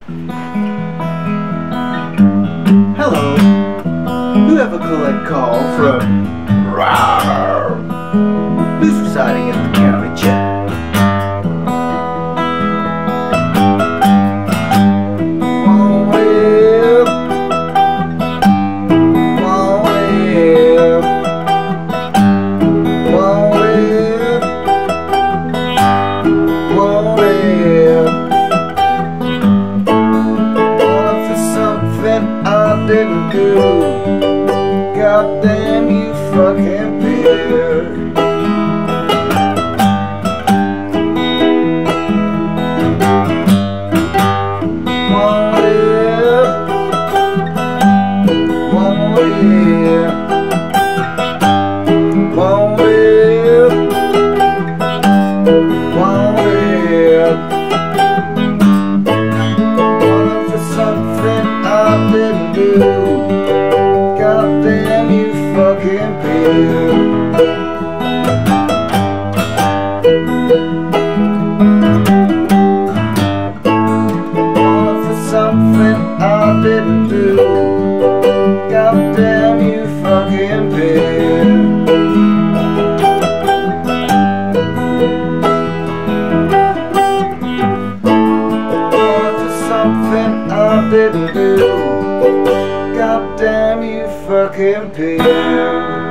Hello. You have a collect call from Rawr, who's residing in the county jail. I didn't do. Goddamn you fucking beard. Won't live, won't live, won't live, won't live. Wanting for something I didn't do. Goddamn you fucking beard. Wanting for something I didn't do. Goddamn you fucking beard. Wanting for something I didn't do. Goddamn you fucking pig.